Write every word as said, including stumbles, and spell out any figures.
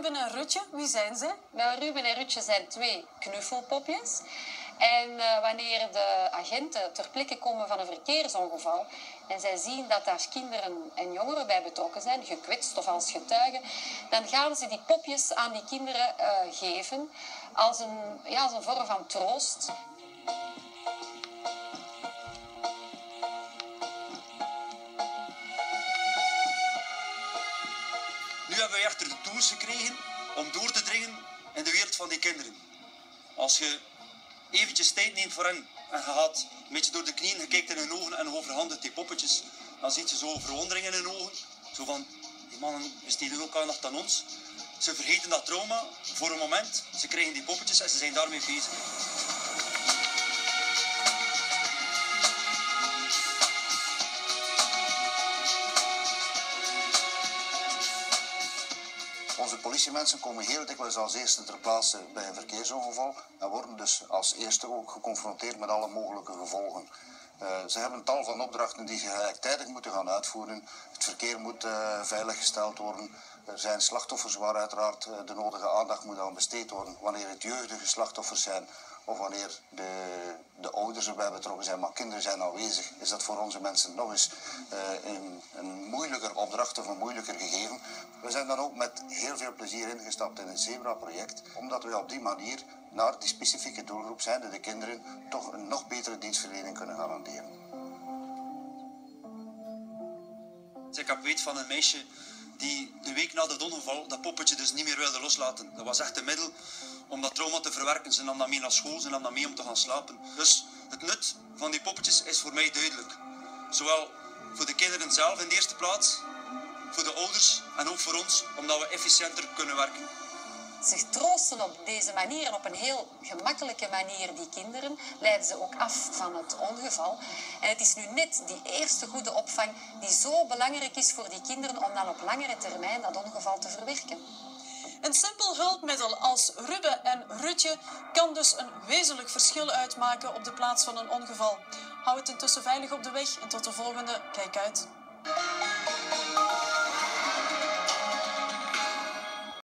Ruben en Rutje, wie zijn zij? Wel, Ruben en Rutje zijn twee knuffelpopjes. En uh, wanneer de agenten ter plekke komen van een verkeersongeval en zij zien dat daar kinderen en jongeren bij betrokken zijn, gekwetst of als getuigen, dan gaan ze die popjes aan die kinderen uh, geven als een, ja, als een vorm van troost. Nu hebben wij echter de tools gekregen om door te dringen in de wereld van die kinderen. Als je eventjes tijd neemt voor hen en je gaat een beetje door de knieën, je kijkt in hun ogen en overhandigt die poppetjes, dan zie je zo verwondering in hun ogen. Zo van, die mannen besteden ook aandacht aan ons. Ze vergeten dat trauma voor een moment, ze krijgen die poppetjes en ze zijn daarmee bezig. Onze politiemensen komen heel dikwijls als eerste ter plaatse bij een verkeersongeval en worden dus als eerste ook geconfronteerd met alle mogelijke gevolgen. Uh, ze hebben tal van opdrachten die ze gelijktijdig moeten gaan uitvoeren. Het verkeer moet uh, veiliggesteld worden. Er zijn slachtoffers waar uiteraard uh, de nodige aandacht moet aan besteed worden. Wanneer het jeugdige slachtoffers zijn of wanneer de, de ouders erbij betrokken zijn, maar kinderen zijn aanwezig, is dat voor onze mensen nog eens uh, een, een moeilijker opdracht of een moeilijker gegeven. We zijn dan ook met heel veel plezier ingestapt in het Zebra-project, omdat we op die manier naar die specifieke doelgroep, zijnde de kinderen, toch een nog betere dienstverlening kunnen garanderen. Ik heb weet van een meisje die een week na het ongeval dat poppetje dus niet meer wilde loslaten. Dat was echt een middel om dat trauma te verwerken. Ze nam dat mee naar school, ze nam dat mee om te gaan slapen. Dus het nut van die poppetjes is voor mij duidelijk. Zowel voor de kinderen zelf in de eerste plaats, voor de ouders en ook voor ons, omdat we efficiënter kunnen werken. Zich troosten op deze manier en op een heel gemakkelijke manier die kinderen, leiden ze ook af van het ongeval. En het is nu net die eerste goede opvang die zo belangrijk is voor die kinderen om dan op langere termijn dat ongeval te verwerken. Een simpel hulpmiddel als Ruben en Rutje kan dus een wezenlijk verschil uitmaken op de plaats van een ongeval. Hou het intussen veilig op de weg en tot de volgende Kijk Uit.